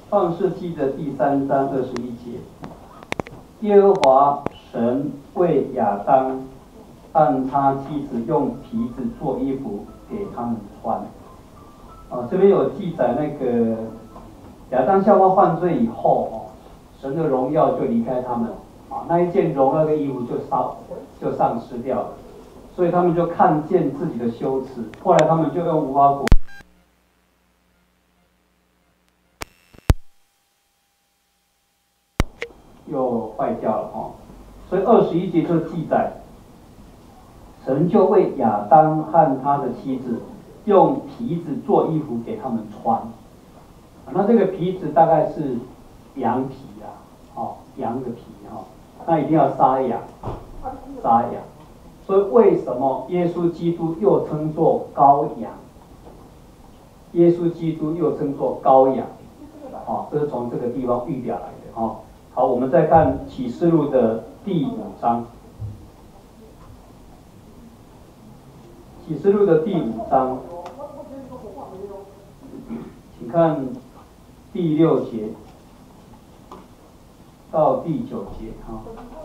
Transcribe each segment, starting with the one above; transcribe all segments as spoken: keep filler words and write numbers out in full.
创世纪的第三章二十一节，耶和华神为亚当和他妻子用皮子做衣服给他们穿。啊，这边有记载那个亚当夏娃犯罪以后，哦，神的荣耀就离开他们，啊，那一件荣耀的衣服就烧就丧失掉了，所以他们就看见自己的羞耻，后来他们就用无花果。又坏掉了哦，所以二十一节就记载，神就为亚当和他的妻子用皮子做衣服给他们穿。那这个皮子大概是羊皮啊，哦，羊的皮哈，那一定要杀羊，杀羊。所以为什么耶稣基督又称作羔羊？耶稣基督又称作羔羊，哦，这是从这个地方预表来的哦。好，我们再看启示录的第五章。启示录的第五章，请看第六节到第九节啊。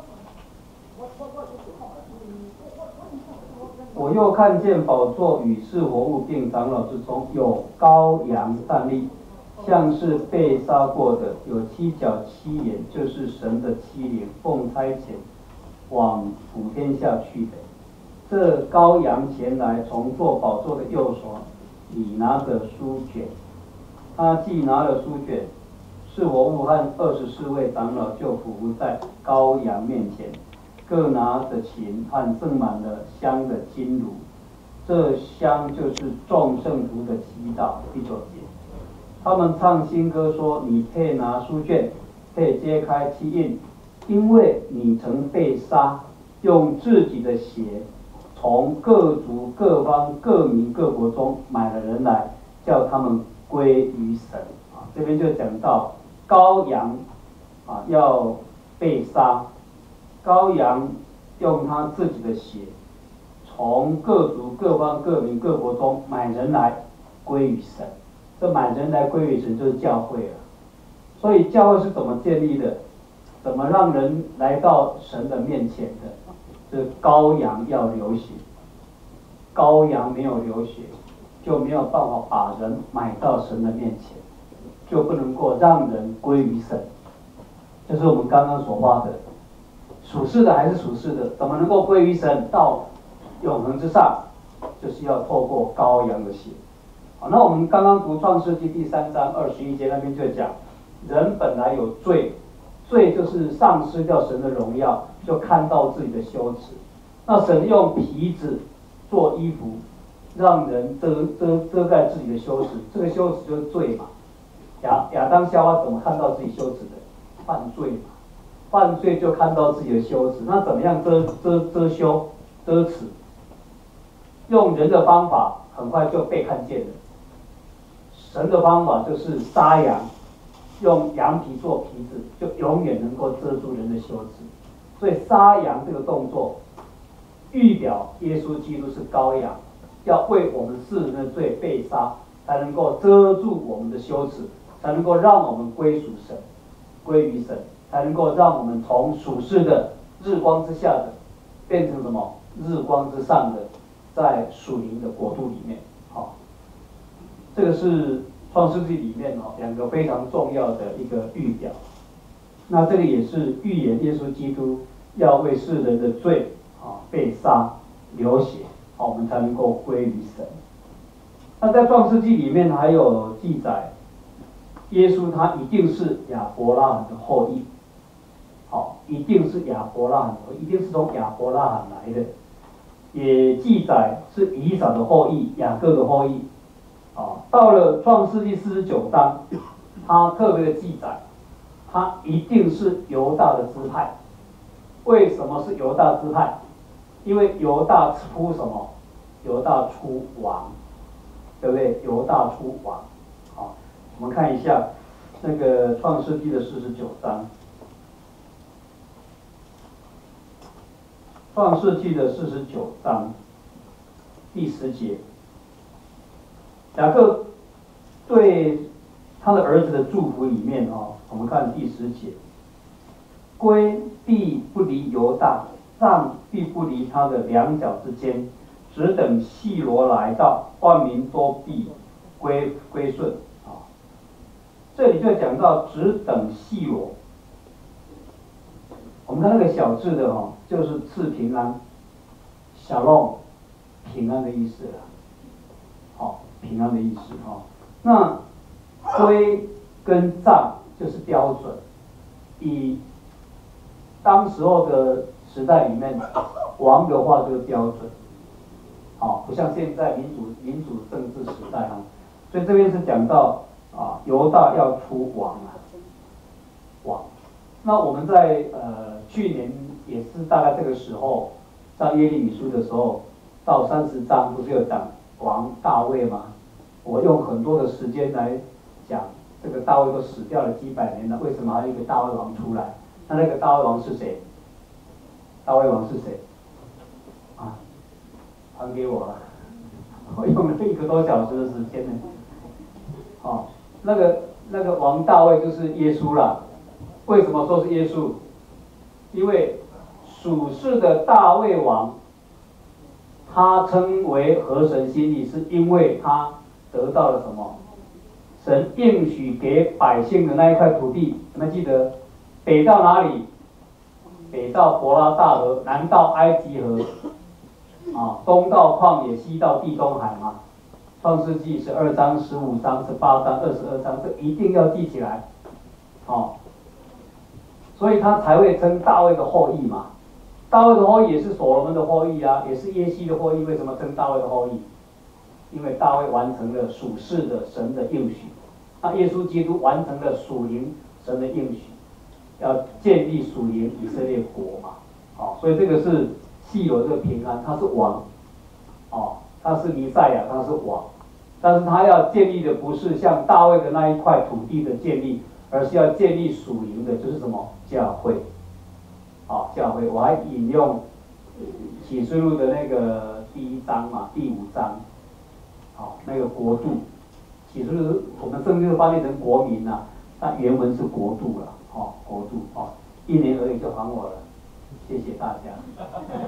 我又看见宝座与四活物并长老之中有羔羊站立，像是被杀过的，有七角七眼，就是神的七灵，奉差遣往普天下去的。这羔羊前来，从坐宝座的右手里拿着书卷，他既拿了书卷，四活物和二十四位长老就俯伏在羔羊面前，各拿着琴和盛满了香的金炉，这香就是众圣徒的祈祷。第九节。他们唱新歌说：“你配拿书卷，配揭开七印，因为你曾被杀，用自己的血从各族、各方、各民、各国中买了人来，叫他们归于神。”啊，这边就讲到羔羊啊要被杀，羔羊用他自己的血从各族、各方、各民、各国中买人来归于神。这买人来归于神就是教会了，所以教会是怎么建立的？怎么让人来到神的面前的？这羔羊要流血，羔羊没有流血，就没有办法把人买到神的面前，就不能够让人归于神。这是我们刚刚所画的，属世的还是属世的，怎么能够归于神到永恒之上？就是要透过羔羊的血。好，那我们刚刚读创世纪第三章二十一节那边就讲，人本来有罪，罪就是丧失掉神的荣耀，就看到自己的羞耻。那神用皮子做衣服，让人遮遮遮盖自己的羞耻，这个羞耻就是罪嘛。亚亚当夏娃怎么看到自己羞耻的？犯罪嘛，犯罪就看到自己的羞耻。那怎么样遮遮遮羞遮耻？用人的方法，很快就被看见了。神的方法就是杀羊，用羊皮做皮子，就永远能够遮住人的羞耻。所以杀羊这个动作，预表耶稣基督是羔羊，要为我们世人的罪被杀，才能够遮住我们的羞耻，才能够让我们归属神，归于神，才能够让我们从属世的日光之下的，变成什么日光之上的，在属灵的国度里面。好。这个是创世纪里面哦两个非常重要的一个预表，那这个也是预言耶稣基督要为世人的罪啊被杀流血，好我们才能够归于神。那在创世纪里面还有记载，耶稣他一定是亚伯拉罕的后裔，好，一定是亚伯拉罕的后裔，一定是从亚伯拉罕来的，也记载是以扫的后裔，雅各的后裔。啊，到了创世纪四十九章，他特别的记载，他一定是犹大的支派。为什么是犹大支派？因为犹大出什么？犹大出王，对不对？犹大出王。好，我们看一下那个创世纪的四十九章，创世纪的四十九章第十节。雅各对他的儿子的祝福里面哦，我们看第十节，圭必不离犹大，杖必不离他的两脚之间，只等细罗来到，万民都必归归顺啊。这里就讲到只等细罗，我们看那个小字的哦，就是赐平安，小龙平安的意思了，好、哦，平安的意思哈、哦。那圭跟杖就是标准，以当时候的时代里面，王的话就是标准，好、哦，不像现在民主民主政治时代哈、哦，所以这边是讲到啊，犹大要出王啊，王。那我们在呃去年也是大概这个时候，上耶利米书的时候，到三十章不是有讲王大卫吗？我用很多的时间来讲，这个大卫都死掉了几百年了，为什么还有一个大卫王出来？那那个大卫王是谁？大卫王是谁？啊，还给我了，我用了一个多小时的时间呢。哦，那个那个王大卫就是耶稣啦。为什么说是耶稣？因为属世的大卫王，他称为合神心意，是因为他得到了什么？神应许给百姓的那一块土地，你们记得？北到哪里？北到伯拉大河，南到埃及河，啊，东到旷野，西到地中海嘛。创世纪十二章、十五章、十八章、二十二章，这一定要记起来，哦。所以他才会称大卫的后裔嘛。大卫的后裔也是所罗门的后裔啊，也是耶西的后裔。为什么称大卫的后裔？因为大卫完成了属世的神的应许，那耶稣基督完成了属灵神的应许，要建立属灵以色列国嘛。哦，所以这个是细有这个平安，他是王，哦，他是弥赛亚，他是王，但是他要建立的不是像大卫的那一块土地的建立。而是要建立属灵的，就是什么教会，好、哦、教会。我还引用启示录的那个第一章嘛，第五章，好、哦、那个国度，启示录我们圣经翻译成国民呐、啊，那原文是国度了，哦国度哦，一年而已就还我了，谢谢大家。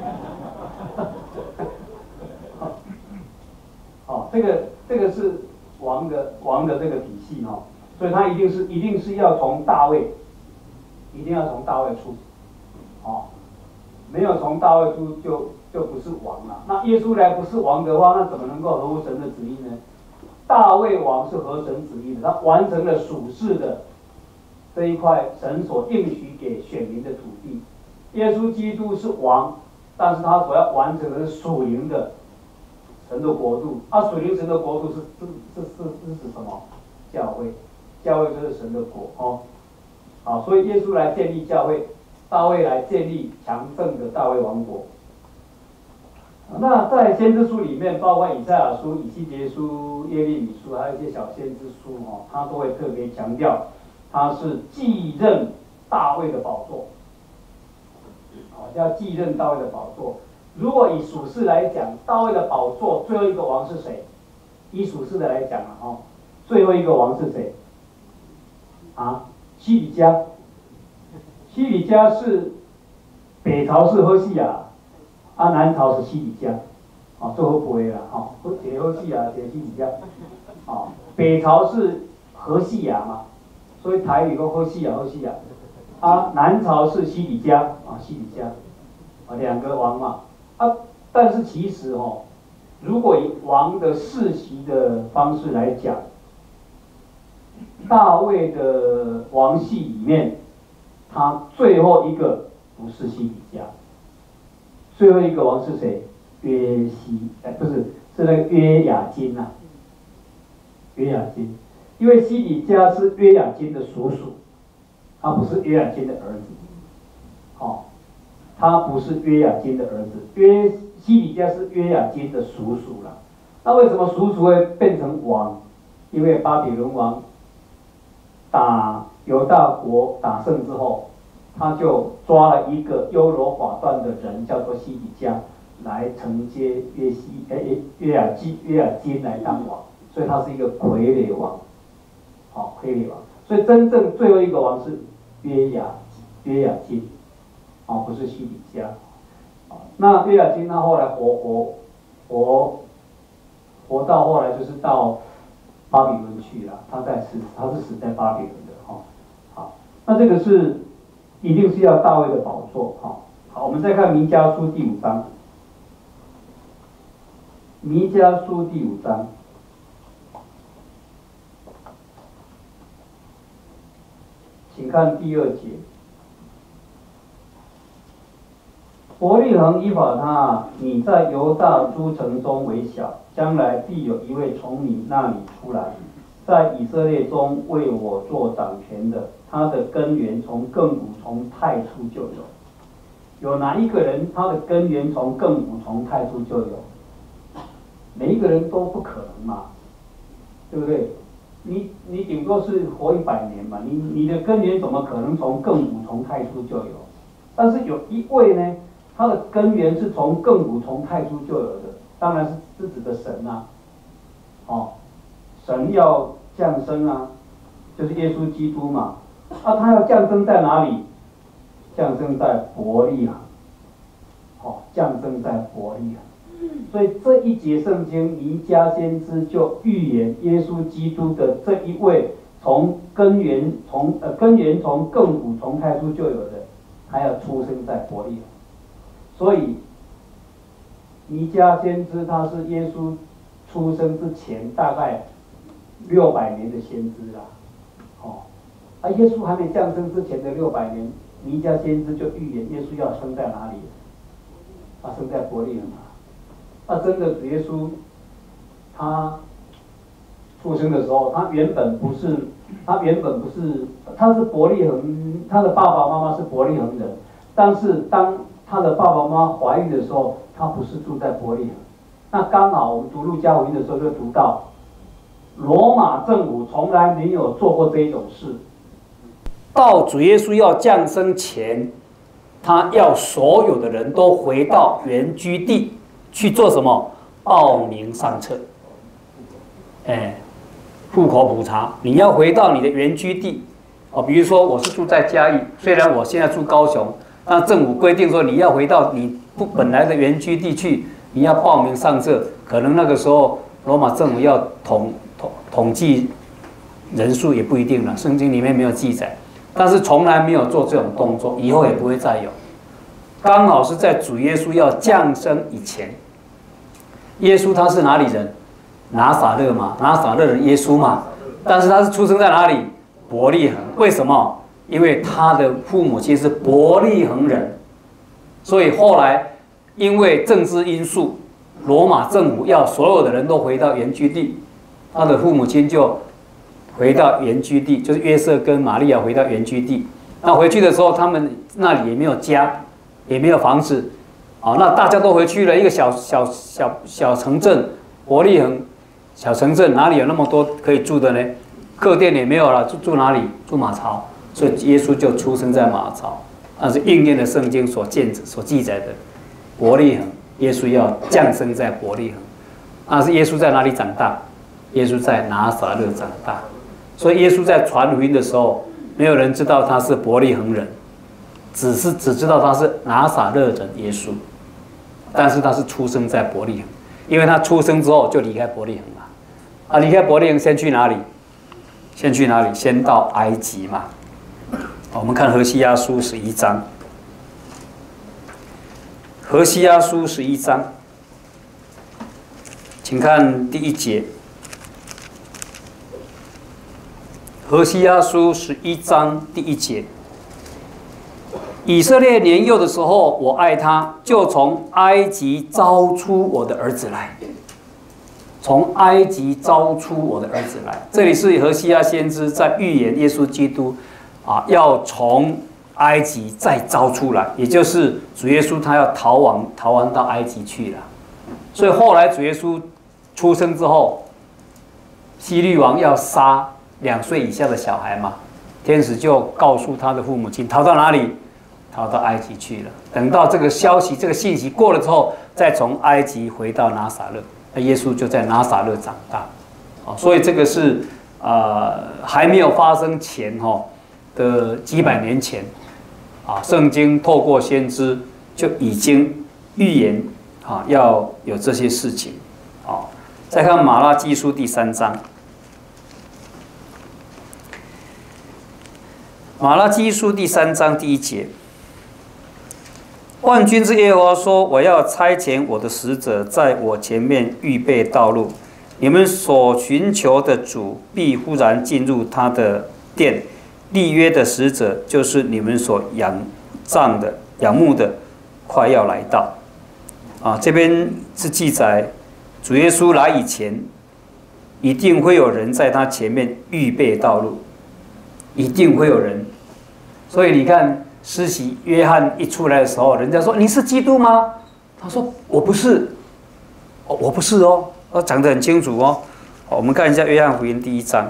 好、哦，这个这个是王的王的这个体系哈。哦，所以他一定是一定是要从大卫，一定要从大卫出，哦，没有从大卫出就就不是王了。那耶稣来不是王的话，那怎么能够合乎神的旨意呢？大卫王是合神旨意的，他完成了属世的这一块神所应许给选民的土地。耶稣基督是王，但是他所要完成的是属灵的神的国度。啊，属灵神的国度是是是是是指什么？教会。教会就是神的国哦，好，所以耶稣来建立教会，大卫来建立强盛的大卫王国。那在先知书里面，包括以赛亚书、以西结书、耶利米书，还有一些小先知书哦，他都会特别强调，他是继任大卫的宝座，好，要继任大卫的宝座。如果以属世来讲，大卫的宝座最后一个王是谁？以属世的来讲啊，哦，最后一个王是谁？啊，西底家，西底家是北朝是何西亚，啊南朝是西底家，啊最后不会了，哈，解何西亚，解西底家，啊北朝是何西亚嘛，所以台语讲何西亚何西亚，啊南朝是西底家，啊西底家，啊两个王嘛，啊但是其实哦，如果以王的世袭的方式来讲。大卫的王系里面，他最后一个不是西底家，最后一个王是谁？约西，哎，不是，是那个约雅斤呐、啊。约雅斤，因为西底家是约雅斤的叔叔，他不是约雅斤的儿子，哦，他不是约雅斤的儿子，约西底家是约雅斤的叔叔了。那为什么叔叔会变成王？因为巴比伦王。打犹大国打胜之后，他就抓了一个优柔寡断的人，叫做西底家，来承接约西，诶约雅基约雅金来当王，所以他是一个傀儡王，好、哦、 黑列王。所以真正最后一个王是约雅约雅斤，哦，不是西底家。那约雅斤他后来活活活活到后来就是到巴比伦去了，他在死他是死在巴比伦的哈、哦。好，那这个是一定是要大卫的宝座哈、哦。好，我们再看弥迦书第五章。弥迦书第五章，请看第二节。伯利恒伊法他，你在犹大诸城中为小，将来必有一位从你那里出来，在以色列中为我做掌权的。他的根源从亘古从太初就有。有哪一个人他的根源从亘古从太初就有？每一个人都不可能嘛，对不对？你你顶多是活一百年嘛，你你的根源怎么可能从亘古从太初就有？但是有一位呢，他的根源是从亘古从太初就有的，当然是是指的神啊，哦，神要降生啊，就是耶稣基督嘛。啊，他要降生在哪里？降生在伯利恒，哦，降生在伯利恒。所以这一节圣经，弥迦先知就预言耶稣基督的这一位从根源从呃根源从亘古从太初就有的，他要出生在伯利恒。所以弥迦先知他是耶稣出生之前大概六百年的先知啦，哦，啊，耶稣还没降生之前的六百年，弥迦先知就预言耶稣要生在哪里？他生在伯利恒啊。那真的主耶稣，他出生的时候，他原本不是，他原本不是，他是伯利恒，他的爸爸妈妈是伯利恒人，但是当他的爸爸妈妈怀孕的时候，他不是住在伯利恒。那刚好我们读路加福音的时候就读到，罗马政府从来没有做过这一种事。到主耶稣要降生前，他要所有的人都回到原居地。去做什么？报名上册，哎，户口普查。你要回到你的原居地，哦，比如说我是住在嘉义，虽然我现在住高雄，但政府规定说你要回到你不本来的原居地去，你要报名上册。可能那个时候罗马政府要统统统计人数也不一定了，圣经里面没有记载，但是从来没有做这种动作，以后也不会再有。刚好是在主耶稣要降生以前。耶稣他是哪里人？拿撒勒嘛，拿撒勒人耶稣嘛。但是他是出生在哪里？伯利恒。为什么？因为他的父母亲是伯利恒人，所以后来因为政治因素，罗马政府要所有的人都回到原居地，他的父母亲就回到原居地，就是约瑟跟玛利亚回到原居地。那回去的时候，他们那里也没有家，也没有房子。哦，那大家都回去了，一个小小小小城镇，伯利恒小城镇哪里有那么多可以住的呢？客店也没有了，住住哪里？住马槽。所以耶稣就出生在马槽，那是应验了圣经所见所记载的伯利恒。耶稣要降生在伯利恒，那是耶稣在哪里长大？耶稣在拿撒勒长大。所以耶稣在传福音的时候，没有人知道他是伯利恒人，只是只知道他是拿撒勒人耶稣。但是他是出生在伯利恒，因为他出生之后就离开伯利恒了。啊，离开伯利恒先去哪里？先去哪里？先到埃及嘛。我们看何西阿书十一章。何西阿书十一章，请看第一节。何西阿书十一章第一节。以色列年幼的时候，我爱他，就从埃及招出我的儿子来。从埃及招出我的儿子来，这里是何西阿先知在预言耶稣基督啊，要从埃及再招出来，也就是主耶稣他要逃亡，逃亡到埃及去了。所以后来主耶稣出生之后，希律王要杀两岁以下的小孩嘛，天使就告诉他的父母亲，逃到哪里？逃到埃及去了。等到这个消息、这个信息过了之后，再从埃及回到拿撒勒，那耶稣就在拿撒勒长大。啊，所以这个是啊、 啊、呃、还没有发生前哈、哦、的几百年前啊，圣经透过先知就已经预言啊要有这些事情。好，再看马拉基书第三章。马拉基书第三章第一节，万军之耶和华说：“我要差遣我的使者在我前面预备道路，你们所寻求的主必忽然进入他的殿。立约的使者就是你们所仰仗的、仰慕的，快要来到。”啊，这边是记载主耶稣来以前，一定会有人在他前面预备道路，一定会有人。所以你看，施洗约翰一出来的时候，人家说：“你是基督吗？”他说：“我不是，哦，我不是哦。”他讲得很清楚哦。我们看一下约翰福音第一章，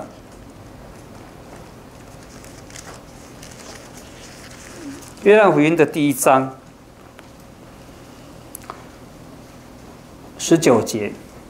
约翰福音的第一章十九节。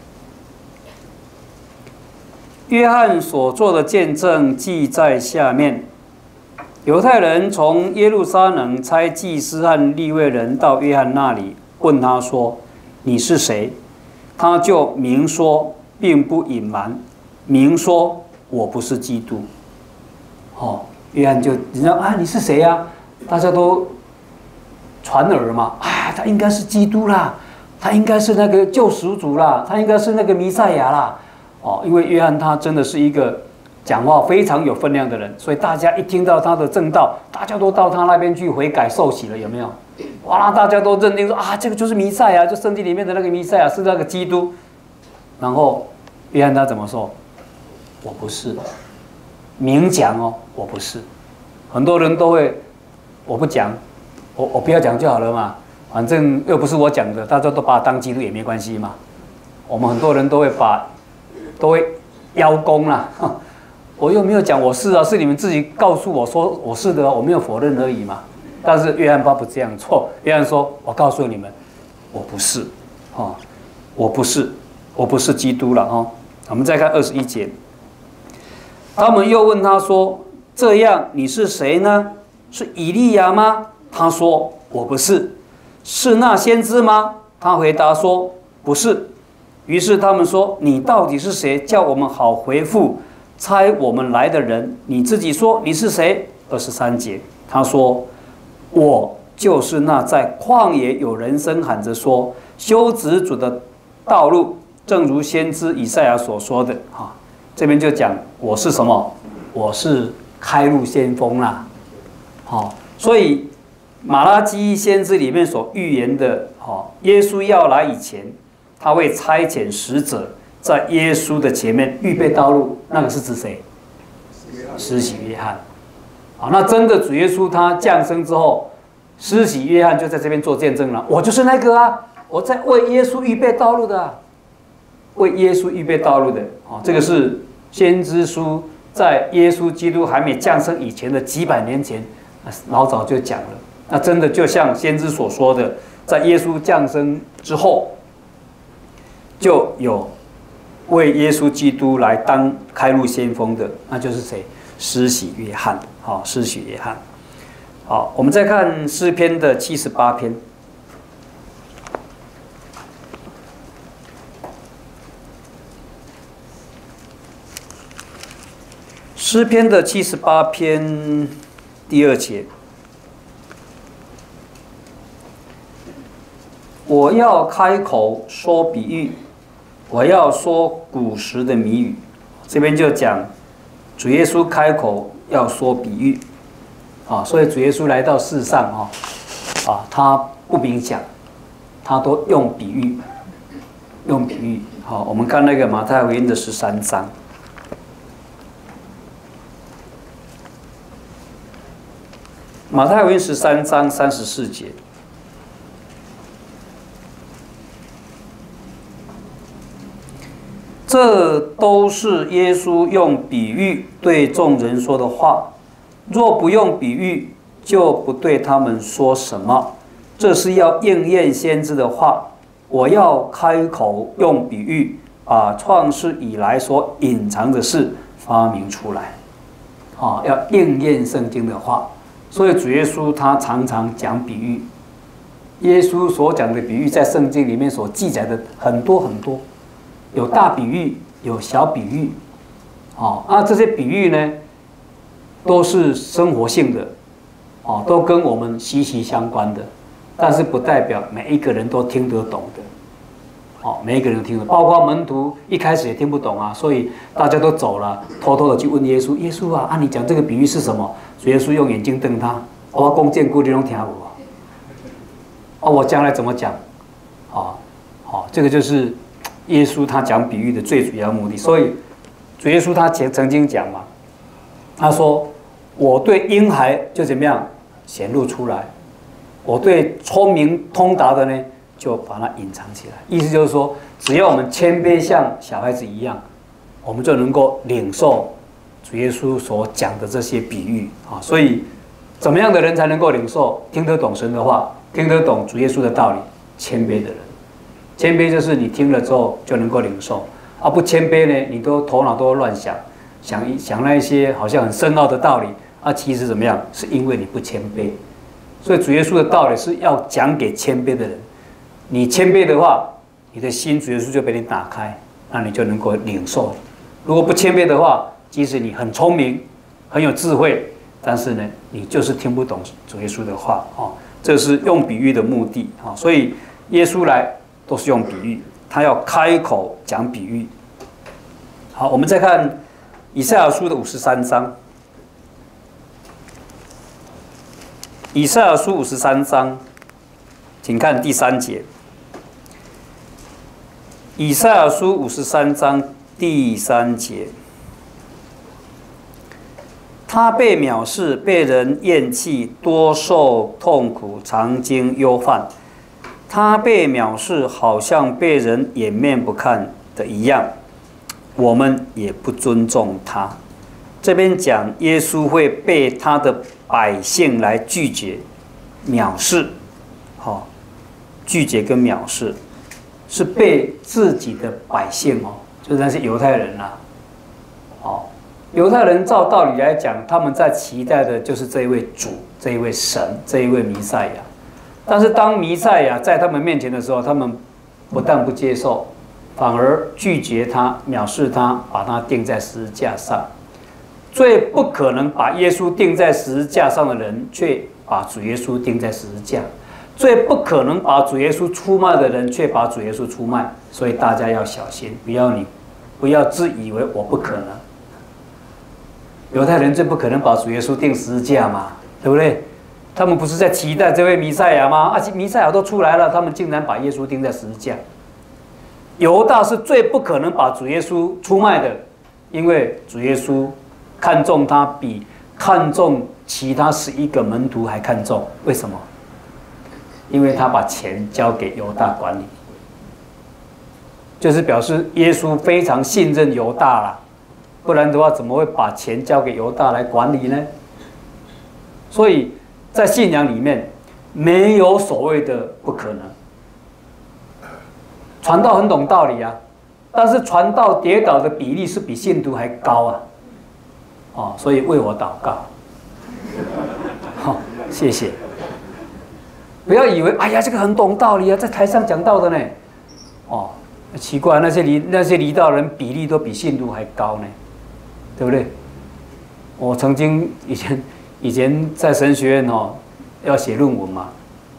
约翰所做的见证记在下面。犹太人从耶路撒冷差祭司和利未人到约翰那里，问他说：“你是谁？”他就明说，并不隐瞒，明说：“我不是基督。”哦，约翰就你知道啊，你是谁呀、啊？大家都传耳嘛，啊，他应该是基督啦，他应该是那个救赎主啦，他应该是那个弥赛亚啦。哦，因为约翰他真的是一个讲话非常有分量的人，所以大家一听到他的正道，大家都到他那边去悔改受洗了，有没有？哇，大家都认定说啊，这个就是弥赛亚，就圣经里面的那个弥赛亚是那个基督。然后约翰他怎么说？我不是，明讲哦，我不是。很多人都会，我不讲，我我不要讲就好了嘛，反正又不是我讲的，大家都把他当基督也没关系嘛。我们很多人都会把，都会邀功啦。我又没有讲我是啊，是你们自己告诉我说我是的，我没有否认而已嘛。但是约翰他不这样做，约翰说：“我告诉你们，我不是，哦，我不是，我不是基督了哦。”我们再看二十一节，他们又问他说：“这样你是谁呢？是以利亚吗？”他说：“我不是。”是那先知吗？他回答说：“不是。”于是他们说：“你到底是谁？叫我们好回复差我们来的人，你自己说你是谁？”二十三节，他说：“我就是那在旷野有人声喊着说，修直主的道路，正如先知以赛亚所说的。”哈，这边就讲我是什么？我是开路先锋啦。好，所以马拉基先知里面所预言的，哈，耶稣要来以前，他会差遣使者在耶稣的前面预备道路，那个是指谁？施洗约翰。好，那真的主耶稣他降生之后，施洗约翰就在这边做见证了。我就是那个啊，我在为耶稣预备道路的、啊，为耶稣预备道路的。哦，这个是先知书在耶稣基督还没降生以前的几百年前，老早就讲了。那真的就像先知所说的，在耶稣降生之后，就有为耶稣基督来当开路先锋的，那就是谁？施洗约翰。好，施洗约翰。好，我们再看诗篇的七十八篇。诗篇的七十八篇第二节，我要开口说比喻，我要说古时的谜语。这边就讲主耶稣开口要说比喻，啊，所以主耶稣来到世上啊，啊，他不明讲，他都用比喻，用比喻。好，我们看那个马太福音的十三章。马太福音十三章三十四节，这都是耶稣用比喻对众人说的话。若不用比喻，就不对他们说什么。这是要应验先知的话。我要开口用比喻，把创世以来所隐藏的事发明出来，啊，要应验圣经的话。所以主耶稣他常常讲比喻，耶稣所讲的比喻在圣经里面所记载的很多很多，有大比喻，有小比喻，啊，那这些比喻呢，都是生活性的，啊，都跟我们息息相关的，但是不代表每一个人都听得懂的。哦，每一个人都听得懂，包括门徒一开始也听不懂啊，所以大家都走了，偷偷的去问耶稣：“耶稣啊，按、啊、你讲这个比喻是什么？”主耶稣用眼睛瞪他：“我弓箭固你都听我。哦，我将来怎么讲？啊，好，这个就是耶稣他讲比喻的最主要目的。所以主耶稣他曾经讲嘛，他说：“我对婴孩就怎么样显露出来，我对聪明通达的呢。”就把它隐藏起来，意思就是说，只要我们谦卑像小孩子一样，我们就能够领受主耶稣所讲的这些比喻啊。所以，怎么样的人才能够领受、听得懂神的话，听得懂主耶稣的道理？谦卑的人，谦卑就是你听了之后就能够领受，啊，不谦卑呢，你都头脑都乱想，想一想那一些好像很深奥的道理，啊，其实怎么样？是因为你不谦卑。所以主耶稣的道理是要讲给谦卑的人。你谦卑的话，你的心主耶稣就被你打开，那你就能够领受。如果不谦卑的话，即使你很聪明、很有智慧，但是呢，你就是听不懂主耶稣的话啊。这是用比喻的目的啊。所以耶稣来都是用比喻，他要开口讲比喻。好，我们再看以赛亚书的五十三章。以赛亚书五十三章，请看第三节。以赛亚书五十三章第三节，他被藐视，被人厌弃，多受痛苦，常经忧患。他被藐视，好像被人掩面不看的一样，我们也不尊重他。这边讲耶稣会被他的百姓来拒绝、藐视，好，拒绝跟藐视。是被自己的百姓哦，就是那些犹太人呐、啊，哦，犹太人照道理来讲，他们在期待的就是这一位主，这一位神，这一位弥赛亚。但是当弥赛亚在他们面前的时候，他们不但不接受，反而拒绝他、藐视他，把他钉在十字架上。最不可能把耶稣钉在十字架上的人，却把主耶稣钉在十字架。最不可能把主耶稣出卖的人，却把主耶稣出卖，所以大家要小心，不要你，不要自以为我不可能。犹太人最不可能把主耶稣钉十字架嘛，对不对？他们不是在期待这位弥赛亚吗？啊，弥赛亚都出来了，他们竟然把耶稣钉在十字架。犹大是最不可能把主耶稣出卖的，因为主耶稣看重他比看重其他十一个门徒还看重，为什么？因为他把钱交给犹大管理，就是表示耶稣非常信任犹大啦，不然的话怎么会把钱交给犹大来管理呢？所以在信仰里面没有所谓的不可能。传道很懂道理啊，但是传道跌倒的比例是比信徒还高啊，哦，所以为我祷告，好、哦，谢谢。不要以为哎呀，这个很懂道理啊，在台上讲道的呢，哦，奇怪，那些离那些离道人比例都比信徒还高呢，对不对？我曾经以前以前在神学院哦，要写论文嘛，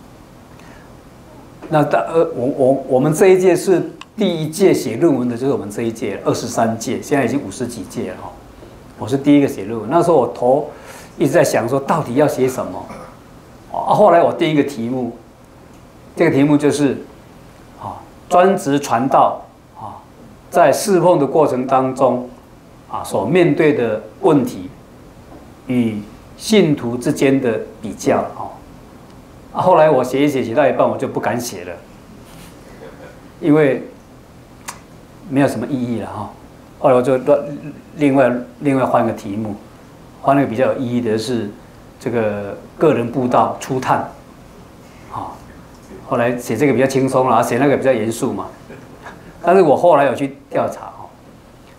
那大呃我我我们这一届是第一届写论文的，就是我们这一届二十三届，现在已经五十几届了哈，我是第一个写论文，那时候我头一直在想说，到底要写什么。啊，后来我第一个题目，这个题目就是，啊，专职传道啊，在侍奉的过程当中，啊，所面对的问题与信徒之间的比较啊。后来我写一写，写到一半我就不敢写了，因为没有什么意义了哈。后来我就另外另外换个题目，换那个比较有意义的是。这个个人布道初探，啊，后来写这个比较轻松了，写那个比较严肃嘛。但是我后来有去调查，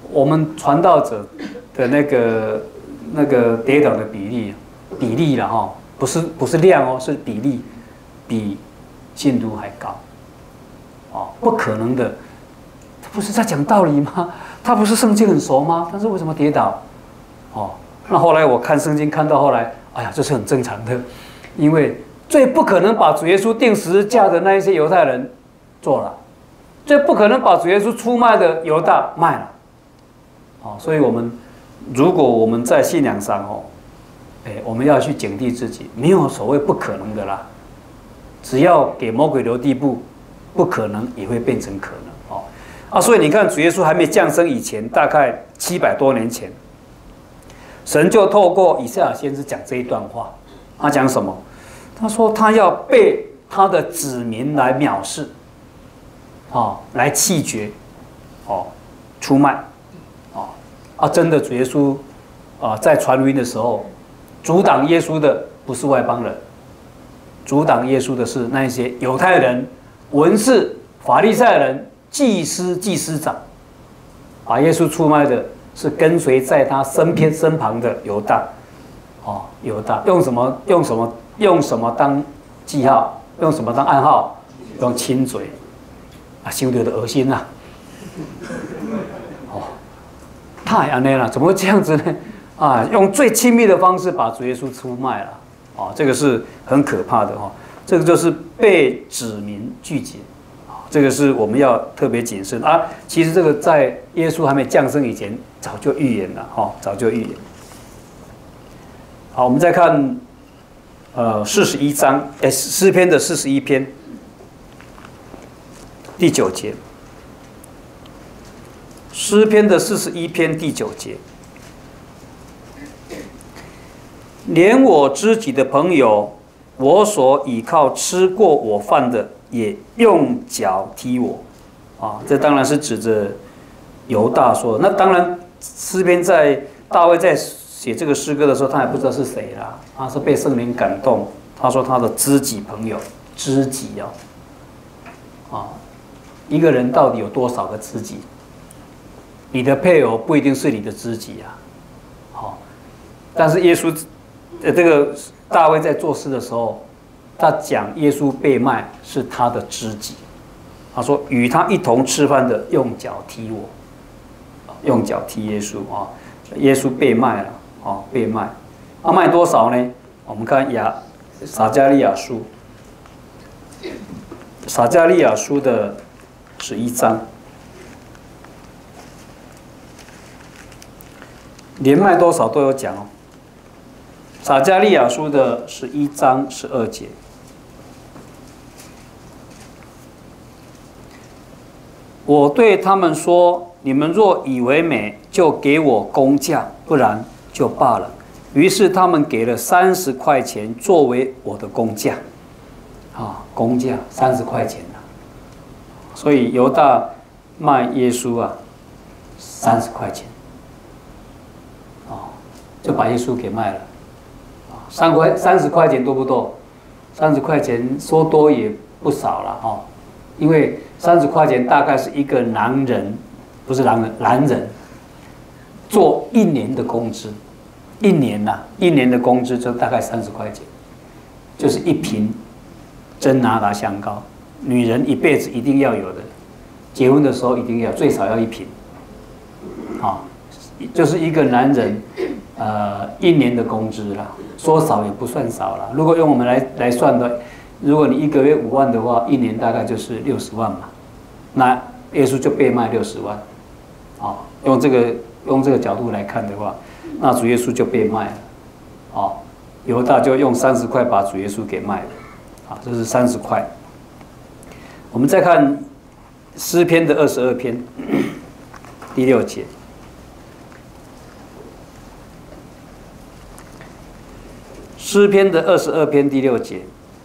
我们传道者的那个那个跌倒的比例比例了哈，不是不是量哦，是比例比信徒还高，哦，不可能的，他不是在讲道理吗？他不是圣经很熟吗？但是为什么跌倒？哦，那后来我看圣经看到后来，哎呀，这是很正常的，因为最不可能把主耶稣钉十字架的那一些犹太人做了，最不可能把主耶稣出卖的犹大卖了，哦，所以我们如果我们在信仰上哦，哎，我们要去警惕自己，没有所谓不可能的啦，只要给魔鬼留地步，不可能也会变成可能哦。啊，所以你看，主耶稣还没降生以前，大概七百多年前，神就透过以赛亚先知讲这一段话。他讲什么？他说他要被他的子民来藐视，哦，来弃绝，哦，出卖，哦，啊，真的主耶稣啊，在传福音的时候，阻挡耶稣的不是外邦人，阻挡耶稣的是那些犹太人、文士、法利赛人。祭司、祭司长，把耶稣出卖的是跟随在他身边身旁的犹大，哦，犹大用什么？用什么？用什么当记号？用什么当暗号？用亲嘴，啊，羞得的恶心呐、啊！哦，太安内了，怎么会这样子呢？啊，用最亲密的方式把主耶稣出卖了，哦，这个是很可怕的哦，这个就是被子民拒绝。这个是我们要特别谨慎啊！其实这个在耶稣还没降生以前，早就预言了哈，早就预言。好，我们再看，呃，四十一章，哎，诗篇的四十一篇第九节，诗篇的四十一篇第九节，连我知己的朋友，我所倚靠吃过我饭的。也用脚踢我，啊，这当然是指着犹大说。那当然，诗篇在大卫在写这个诗歌的时候，他也不知道是谁啦，他是被圣灵感动。他说他的知己朋友，知己哦，啊，一个人到底有多少个知己？你的配偶不一定是你的知己啊，好，但是耶稣，呃，这个大卫在作诗的时候。他讲耶稣被卖是他的知己，他说与他一同吃饭的用脚踢我，用脚踢耶稣啊，耶稣被卖了啊，被卖，他卖多少呢？我们看亚撒迦利亚书，撒迦利亚书的十一章，连卖多少都有讲哦。撒迦利亚书的十一章十二节。我对他们说：“你们若以为美，就给我工价；不然就罢了。”于是他们给了三十块钱作为我的工价，啊，工价三十块钱啊。所以犹大卖耶稣啊，三十块钱，啊，就把耶稣给卖了，啊，三块三十块钱多不多？三十块钱说多也不少了哦，因为。三十块钱大概是一个男人，不是男人，男人做一年的工资，一年呐、啊，一年的工资就大概三十块钱，就是一瓶真拿达香膏，女人一辈子一定要有的，结婚的时候一定要最少要一瓶，啊，就是一个男人呃一年的工资啦，说少也不算少啦。如果用我们来来算的。如果你一个月五万的话，一年大概就是六十万嘛，那耶稣就被卖六十万，啊，用这个用这个角度来看的话，那主耶稣就被卖了，啊，犹大就用三十块把主耶稣给卖了，啊，这是三十块。我们再看诗篇的二十二篇第六节，诗篇的二十二篇第六节。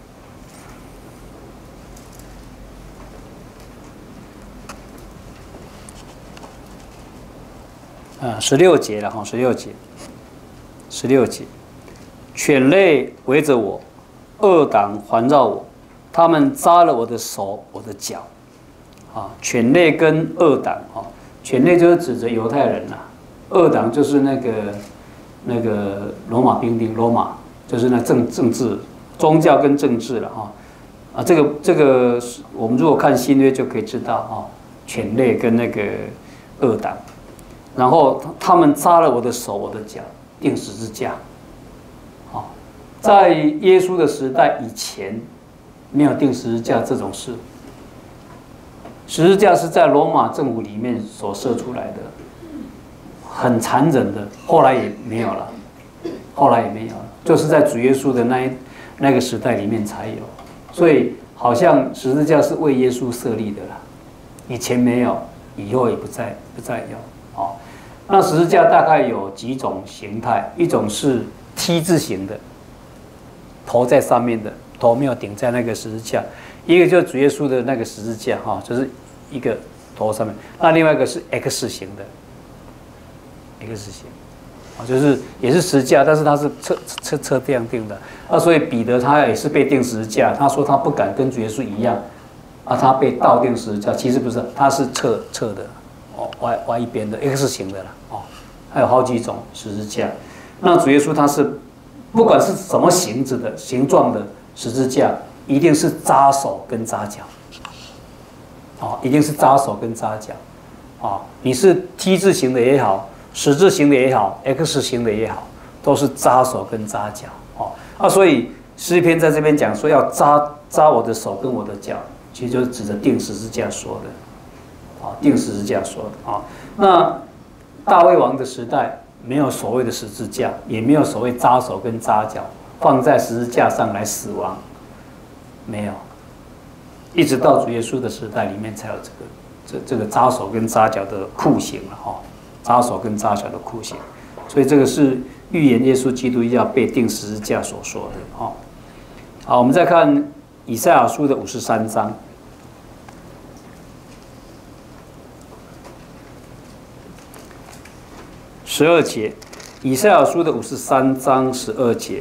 啊，十六节了哈，十六节，十六节，犬类围着我，恶党环绕我，他们扎了我的手，我的脚，啊，犬类跟恶党啊， 犬类就是指着犹太人啦、啊，二党就是那个那个罗马兵丁，罗马就是那政政治、宗教跟政治了哈。啊，这个这个我们如果看新约就可以知道啊，犬类跟那个二党，然后他们扎了我的手、我的脚，钉十字架。好，在耶稣的时代以前，没有钉十字架这种事。十字架是在罗马政府里面所设出来的，很残忍的，后来也没有了，后来也没有了，就是在主耶稣的那一那个时代里面才有，所以好像十字架是为耶稣设立的啦，以前没有，以后也不再不再有。哦，那十字架大概有几种形态，一种是 T 字形的，头在上面的，头没有顶在那个十字架。一个就是主耶稣的那个十字架哈，就是一个头上面，那另外一个是 X 型的 ，X 型，啊，就是也是十字架，但是它是侧侧侧这样定的，啊，所以彼得他也是被钉十字架，他说他不敢跟主耶稣一样，啊，他被倒钉十字架，其实不是，他是侧侧的，哦，歪歪一边的 X 型的啦，哦，还有好几种十字架，那主耶稣他是不管是什么形子的形状的十字架。一定是扎手跟扎脚，哦，一定是扎手跟扎脚，啊，你是 T 字形的也好，十字形的也好 ，X 型的也好，都是扎手跟扎脚，哦，啊，所以诗篇在这边讲说要扎扎我的手跟我的脚，其实就是指着钉十字架说的，啊，钉十字架说的啊。那大卫王的时代没有所谓的十字架，也没有所谓扎手跟扎脚，放在十字架上来死亡。没有，一直到主耶稣的时代里面才有这个这这个扎手跟扎脚的酷刑了哈，扎手跟扎脚的酷刑，所以这个是预言耶稣基督要被钉十字架所说的哈。好，我们再看以赛亚书的五十三章，十二节，以赛亚书的五十三章十二节。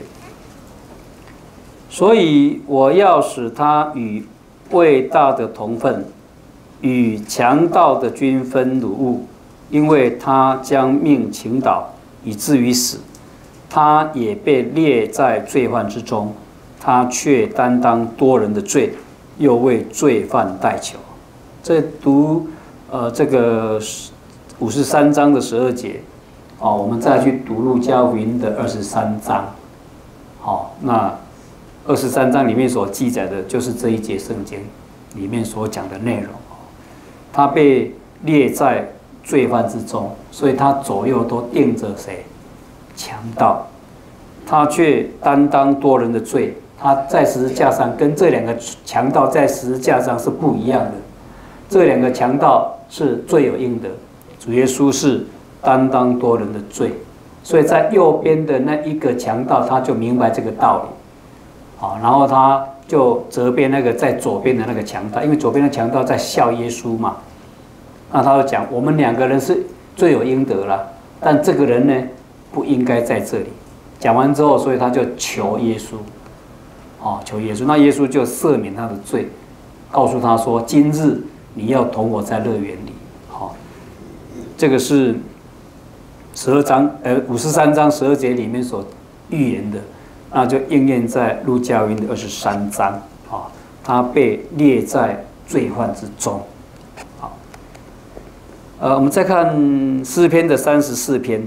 所以我要使他与伟大的同分，与强盗的均分掳物，因为他将命倾倒，以至于死。他也被列在罪犯之中，他却担当多人的罪，又为罪犯代求。这读呃这个五十三章的十二节，哦，我们再去读路加福音的二十三章，好，那。二十三章里面所记载的就是这一节圣经里面所讲的内容。他被列在罪犯之中，所以他左右都盯着谁？强盗。他却担当多人的罪。他在十字架上跟这两个强盗在十字架上是不一样的。这两个强盗是罪有应得，主耶稣是担当多人的罪。所以在右边的那一个强盗，他就明白这个道理。好，然后他就责备那个在左边的那个强盗，因为左边的强盗在笑耶稣嘛。那他就讲，我们两个人是罪有应得了，但这个人呢不应该在这里。讲完之后，所以他就求耶稣，哦，求耶稣。那耶稣就赦免他的罪，告诉他说：“今日你要同我在乐园里。”好，这个是十二章，呃，五十三章十二节里面所预言的。那就应验在路加福音的二十三章啊，他被列在罪犯之中。好，呃，我们再看诗篇的三十四篇。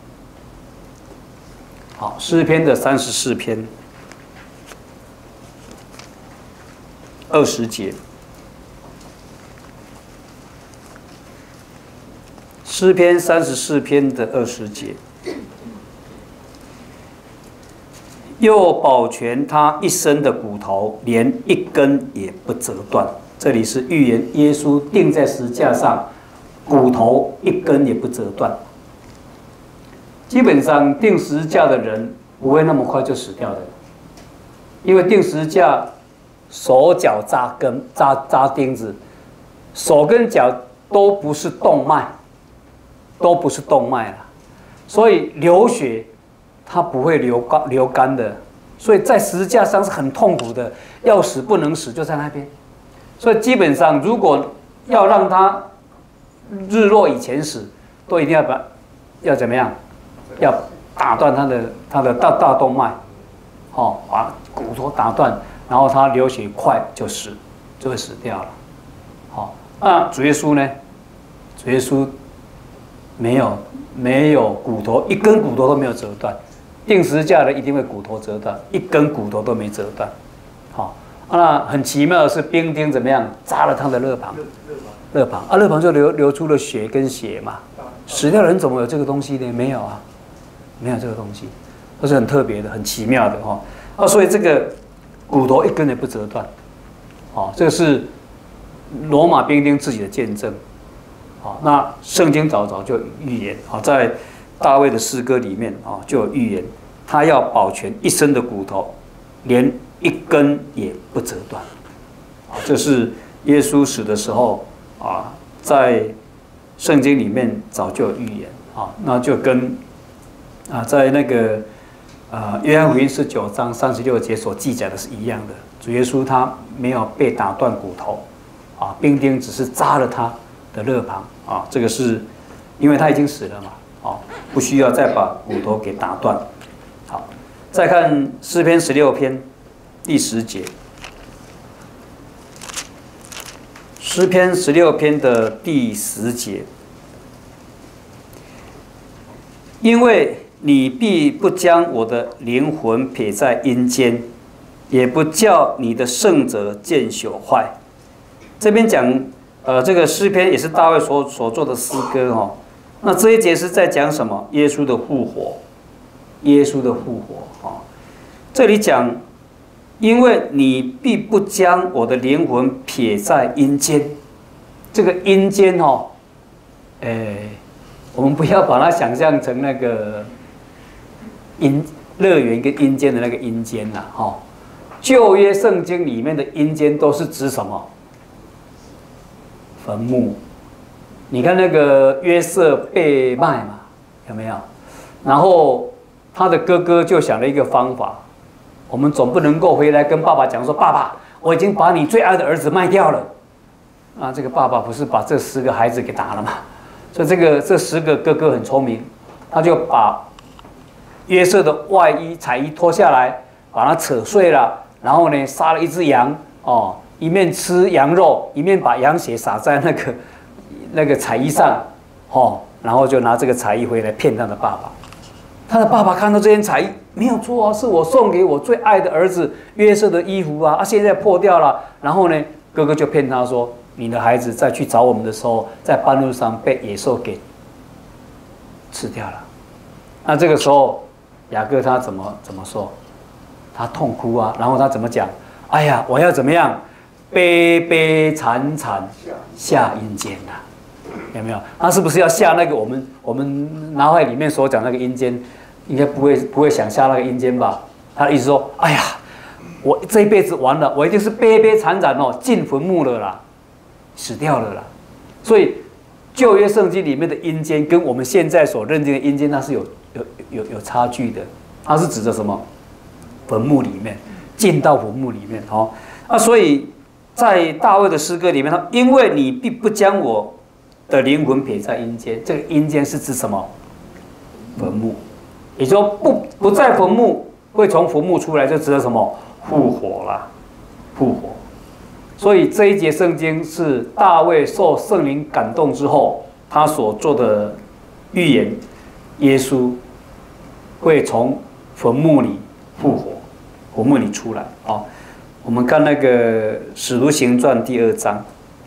好，诗篇的三十四篇二十节。诗篇三十四篇的二十节。又保全他一生的骨头，连一根也不折断。这里是预言耶稣钉在十字架上，骨头一根也不折断。基本上钉十字架的人不会那么快就死掉的，因为钉十字架手脚扎根扎扎钉子，手跟脚都不是动脉，都不是动脉了，所以流血。它不会流干流干的，所以在十字架上是很痛苦的，要死不能死，就在那边。所以基本上，如果要让它日落以前死，都一定要把要怎么样？要打断他的他的大大动脉，哦，把骨头打断，然后他流血快就死，就会死掉了。好，那主耶稣呢？主耶稣没有没有骨头，一根骨头都没有折断。钉十字架的一定会骨头折断，一根骨头都没折断。好，那很奇妙的是，兵丁怎么样扎了他的肋旁？肋旁啊，肋旁就流流出了血跟血嘛。死掉的人怎么有这个东西呢？没有啊，没有这个东西，这是很特别的、很奇妙的哈。啊，所以这个骨头一根也不折断。哦，这个是罗马兵丁自己的见证。好，那圣经早早就预言啊，在大卫的诗歌里面啊就有预言，他要保全一身的骨头，连一根也不折断。啊，这是耶稣死的时候啊，在圣经里面早就有预言啊，那就跟啊在那个啊约翰福音十九章三十六节所记载的是一样的。主耶稣他没有被打断骨头，啊，兵丁只是扎了他的肋旁啊，这个是因为他已经死了嘛，啊，不需要再把骨头给打断。好，再看诗篇十六篇第十节，诗篇十六篇的第十节，因为你必不将我的灵魂撇在阴间，也不叫你的圣者见朽坏。这边讲。呃，这个诗篇也是大卫所所做的诗歌哦。那这一节是在讲什么？耶稣的复活，耶稣的复活哦。这里讲，因为你必不将我的灵魂撇在阴间。这个阴间哦，哎，我们不要把它想象成那个阴乐园跟阴间的那个阴间呐，哈。旧约圣经里面的阴间都是指什么？坟墓，你看那个约瑟被卖嘛，有没有？然后他的哥哥就想了一个方法，我们总不能够回来跟爸爸讲说，爸爸，我已经把你最爱的儿子卖掉了。啊，这个爸爸不是把这十个孩子给打了嘛？所以这个这十个哥哥很聪明，他就把约瑟的外衣彩衣脱下来，把它扯碎了，然后呢杀了一只羊哦。一面吃羊肉，一面把羊血洒在那个那个彩衣上，哦，然后就拿这个彩衣回来骗他的爸爸。他的爸爸看到这件彩衣，没有错啊，是我送给我最爱的儿子约瑟的衣服啊，啊，现在破掉了。然后呢，哥哥就骗他说，你的孩子在去找我们的时候，在半路上被野兽给吃掉了。那这个时候，雅各他怎么怎么说？他痛哭啊，然后他怎么讲？哎呀，我要怎么样？悲悲惨惨下阴间呐、啊，有没有？他是不是要下那个我们我们脑海里面所讲那个阴间？应该不会不会想下那个阴间吧？他的意思说，哎呀，我这一辈子完了，我一定是悲悲惨惨哦，进坟墓了啦，死掉了啦。所以旧约圣经里面的阴间跟我们现在所认定的阴间，那是有有有有差距的。它是指的什么？坟墓里面，进到坟墓里面哦。啊，所以。在大卫的诗歌里面，他因为你必不将我的灵魂撇在阴间，这个阴间是指什么？坟墓，也就是说不不在坟墓，会从坟墓出来，就指的什么？复活啦，复活。所以这一节圣经是大卫受圣灵感动之后，他所做的预言，耶稣会从坟墓里复活，坟墓里出来啊。哦，我们看那个《使徒行传》第二章，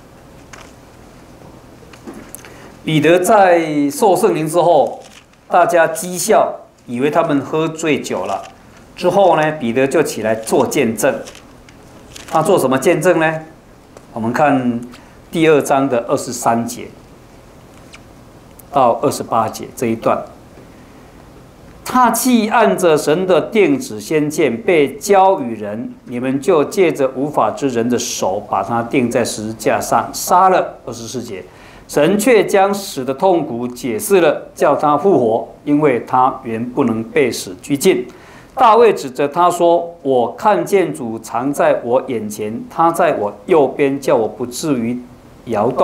彼得在受圣灵之后，大家讥笑，以为他们喝醉酒了。之后呢，彼得就起来做见证。他做什么见证呢？我们看第二章的二十三节到二十八节这一段。他既按着神的电子先见被交与人，你们就借着无法之人的手把他钉在十字架上杀了。二十四节，神却将死的痛苦解释了，叫他复活，因为他原不能被死拘禁。大卫指着他说：“我看见主藏在我眼前，他在我右边，叫我不至于摇动。”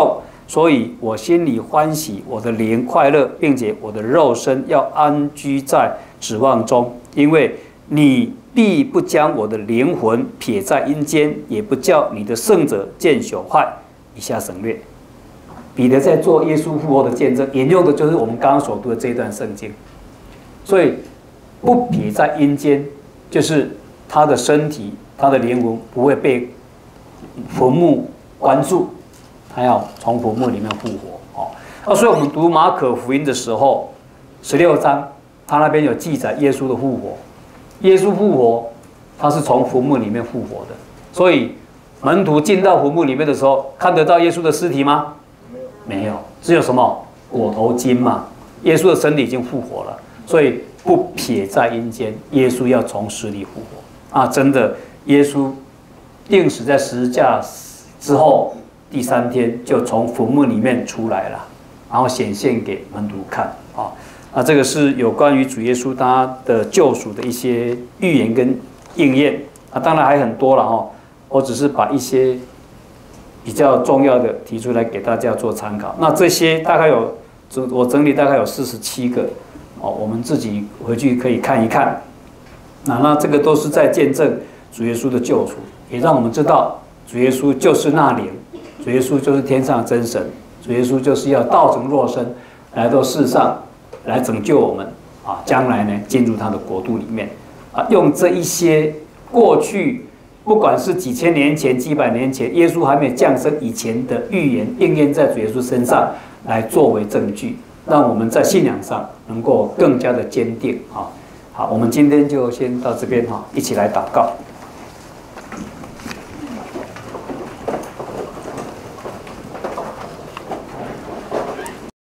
所以我心里欢喜，我的灵快乐，并且我的肉身要安居在指望中，因为你必不将我的灵魂撇在阴间，也不叫你的圣者见朽坏。以下省略。彼得在做耶稣复活的见证，引用的就是我们刚刚所读的这一段圣经。所以不撇在阴间，就是他的身体、他的灵魂不会被坟墓关住，他要从坟墓里面复活。哦，啊，所以我们读马可福音的时候，十六章，他那边有记载耶稣的复活。耶稣复活，他是从坟墓里面复活的。所以门徒进到坟墓里面的时候，看得到耶稣的尸体吗？没有，只有什么裹头巾嘛。耶稣的身体已经复活了，所以不撇在阴间，耶稣要从死里复活啊！真的，耶稣钉死在十字架之后，第三天就从坟墓里面出来了，然后显现给门徒看啊！啊，这个是有关于主耶稣他的救赎的一些预言跟应验啊，当然还很多了哈，我只是把一些比较重要的提出来给大家做参考。那这些大概有，我整理大概有四十七个哦，我们自己回去可以看一看。那那这个都是在见证主耶稣的救赎，也让我们知道主耶稣就是那灵，主耶稣就是天上的真神，主耶稣就是要道成肉身来到世上来拯救我们啊，将来呢进入他的国度里面啊，用这一些过去。不管是几千年前、几百年前，耶稣还没有降生以前的预言应验在主耶稣身上，来作为证据，让我们在信仰上能够更加的坚定啊。好，我们今天就先到这边哈，一起来祷告。